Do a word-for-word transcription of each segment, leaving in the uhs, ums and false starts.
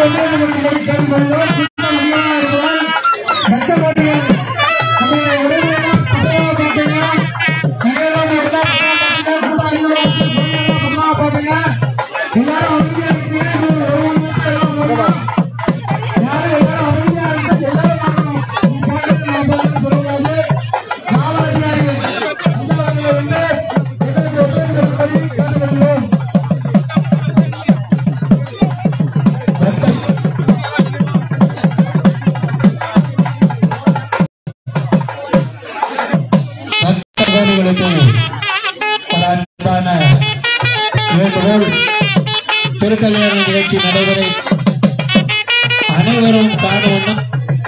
திருக்கல்யாண நிகழ்ச்சி நடைபெற அனைவரும் காண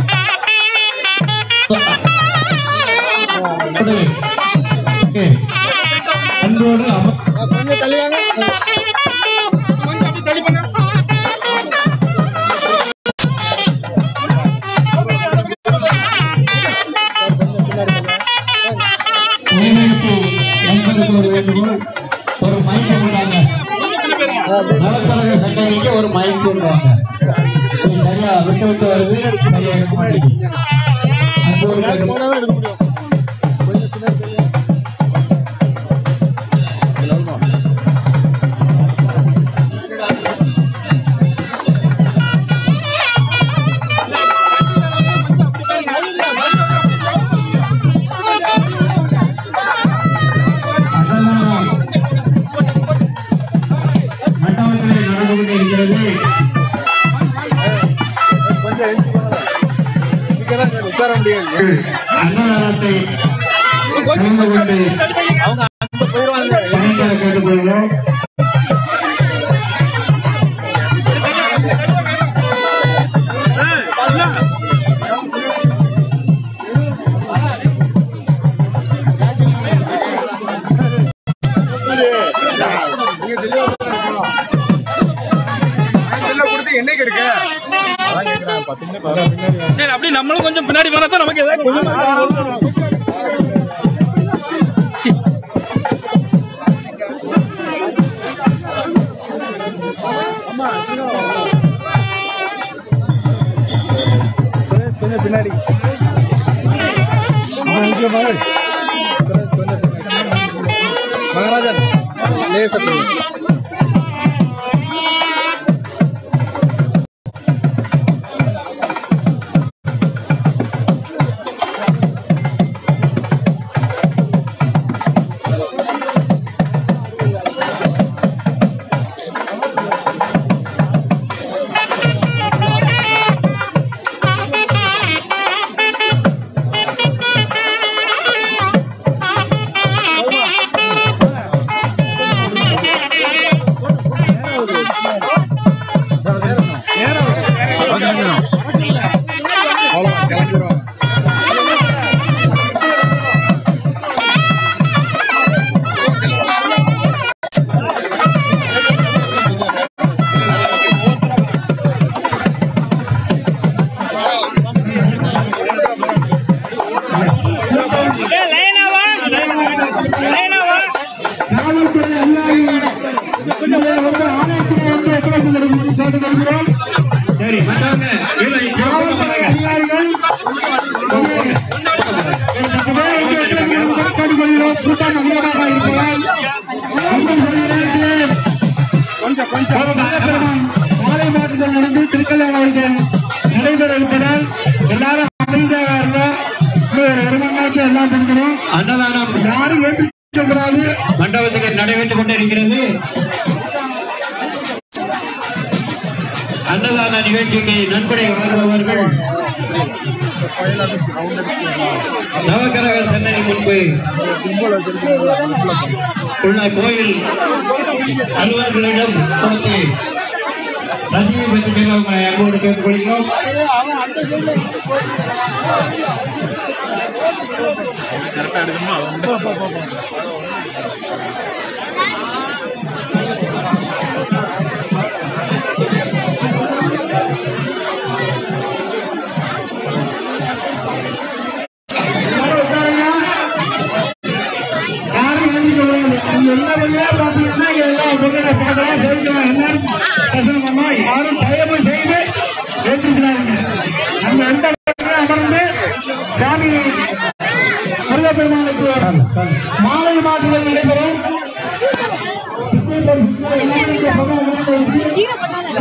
அன்போடு ஒரு மைக் கொண்டாங்க நலக்கழக சட்டங்களுக்கு ஒரு மைக் கொண்டாங்க சரியா விட்டு விட்டு வருது சரியா இருக்க மாட்டேங்குது உட்கார முடியாது அன்னதானத்தை கலந்து கொண்டு அவங்க அந்த போயிருவாங்க கேட்டுக்கொள்கிறோம். என்னைக்கு இருக்கு சரி அப்படி நம்மளும் கொஞ்சம் பின்னாடி வரா தான் நமக்கு ஏதாவது கொஞ்சம் பின்னாடி மகாராஜன் சரி கொஞ்சம் கொஞ்சம் மாலை மாற்றுதல் நடந்து திருக்கல்யாணம் நடைபெற இருப்பதால் எல்லாரும் அமைதியாக இருந்தா எல்லாம் பண்ணுறோம். அன்னதானம் யாரும் ஏற்றுக்கூடாது மண்டபத்துக்கு நடைபெற்றுக் கொண்டிருக்கிறது. அன்னதான நிகழ்ச்சிக்கு நன்கொடை வழங்குபவர்கள் நவக்கிரக சென்னை முன்பு உள்ள கோயில் அலுவலர்களிடம் கொடுத்து ரசிகை பெற்று உங்களை அன்போடு கேட்டுக்கொள்கிறோம். யாரும் தயவு செய்து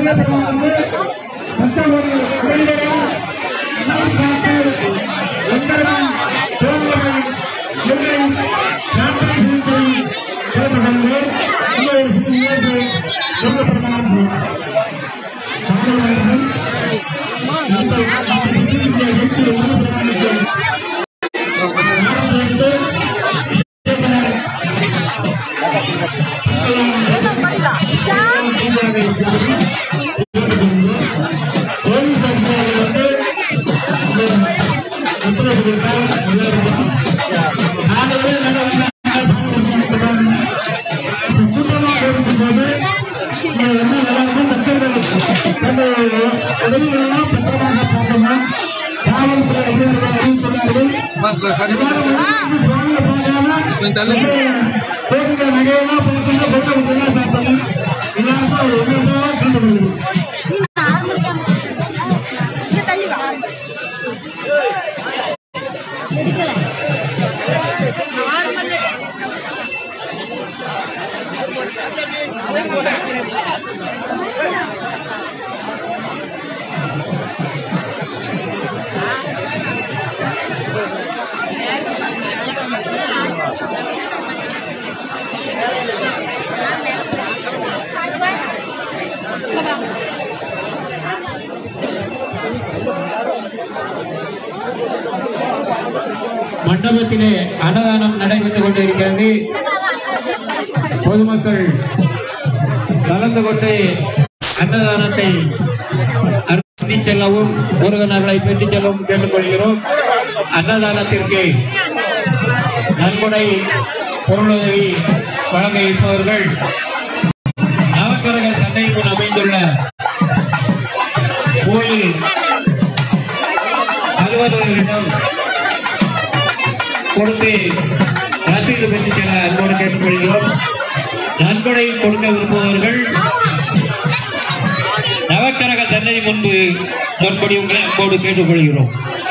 மண்டபத்திலே அன்னதானம் நடைபெற்றுக் கொண்டிருக்கிறது. பொதுமக்கள் கலந்து கொண்டு அன்னதானத்தை அருந்தி செல்லவும் முருகனர்களை பெற்றுச் செல்லவும் கேட்டுக்கொள்கிறோம். அன்னதானத்திற்கு நன்கொடை பொருளுதவி வழங்க இருப்பவர்கள் நவக்கிரக சந்தை முன் அமைந்துள்ள கோயில் அலுவலர்களிடம் கொடுத்து ரசீது பெற்று செல்ல அன்போடு கேட்டுக்கொள்கிறோம். நன்கொடை கொடுக்க விரும்புபவர்கள் நவக்கிரக சன்னதி முன்பு மறுபடி உங்களை அன்போடு கேட்டுக்கொள்கிறோம்.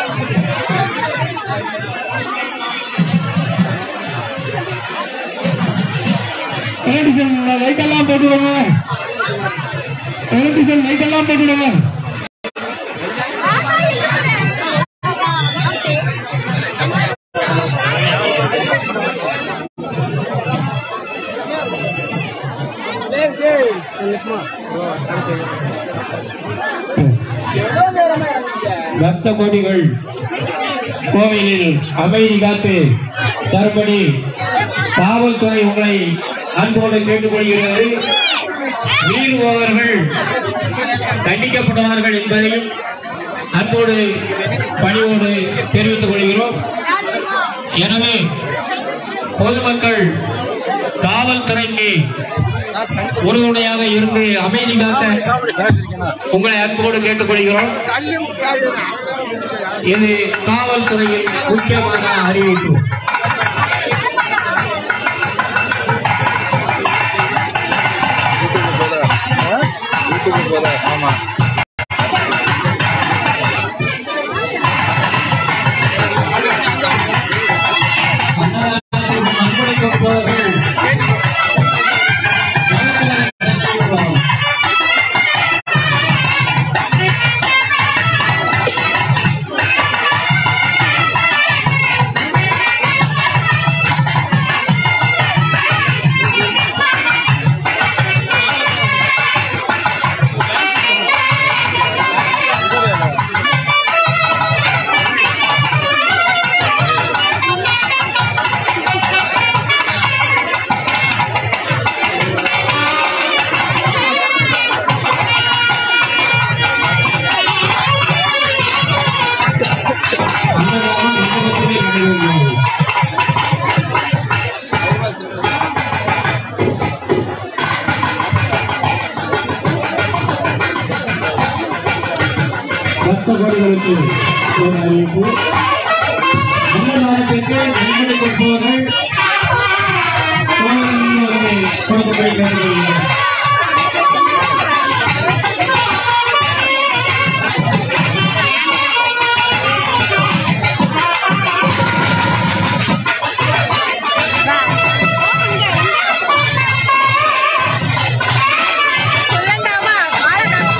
லைட்டெல்லாம் போட்டுடுங்க, லைட்டெல்லாம் போட்டுடுங்க. பக்த கோடிகள் கோவிலில் அமைதி காத்து தரும்படி காவல்துறை உங்களை அன்போடு கேட்டுக்கொள்கிறது. மீறுபவர்கள் தண்டிக்கப்படுவார்கள் என்பதையும் அன்போடு பணிவோடு தெரிவித்துக் கொள்கிறோம். எனவே பொதுமக்கள் காவல்துறைக்கு உறுதுணையாக இருந்து அமைதி காக்க உங்களை அன்போடு கேட்டுக்கொள்கிறோம். இது காவல்துறையின் முக்கியமான அறிவிப்பு. ஆமா நன்கொடை கொடுப்பவர்கள் பக்தகோடிகளுக்கு ஒரு அறிவிப்பு. அன்னதானத்திற்கு நன்கொடை கொடுப்பவர்கள் கொடுக்கப்பட கேட்டுக்கொள்கிறோம். சொல்லண்டாமா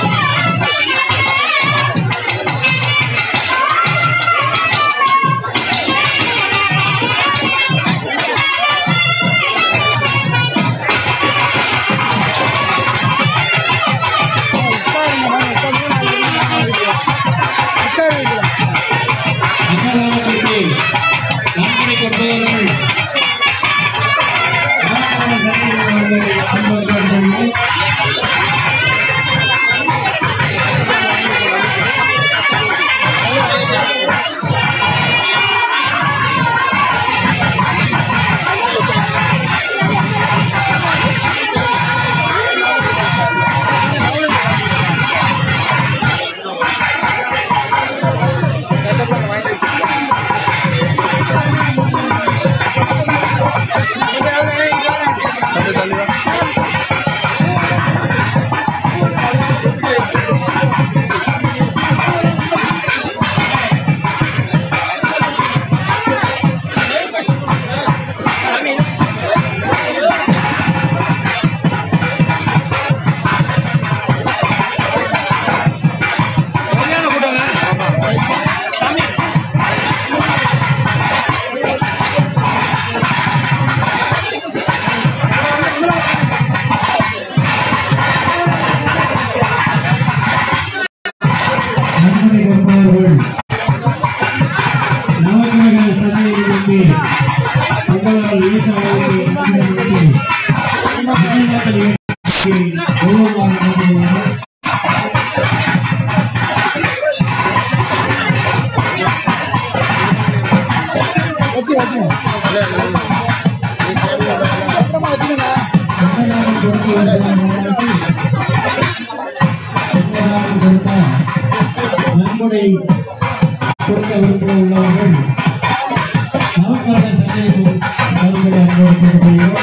பரிசை கொடுக்க விருப்ப உள்ளவர்கள் நவக்கரக சந்தையில் மறுபடி அனுபவிக்கப்படுகிறோம்.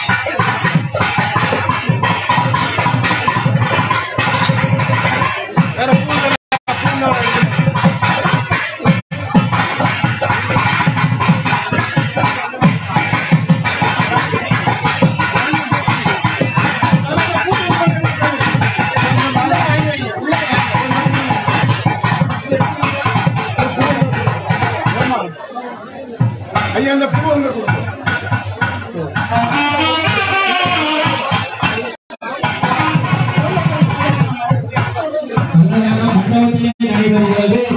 ஐயா அந்த பூ வந்து நடைபெறுகிறது.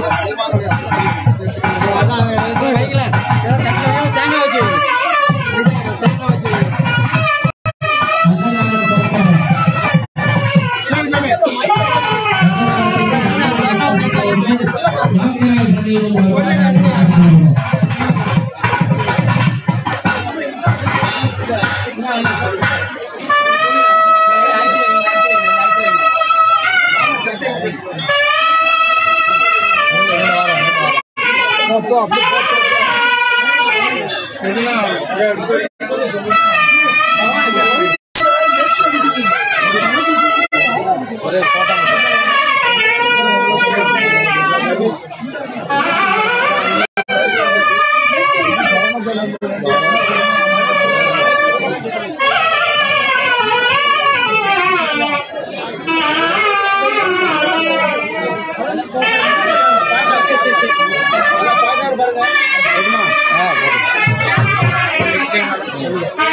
பாருங்க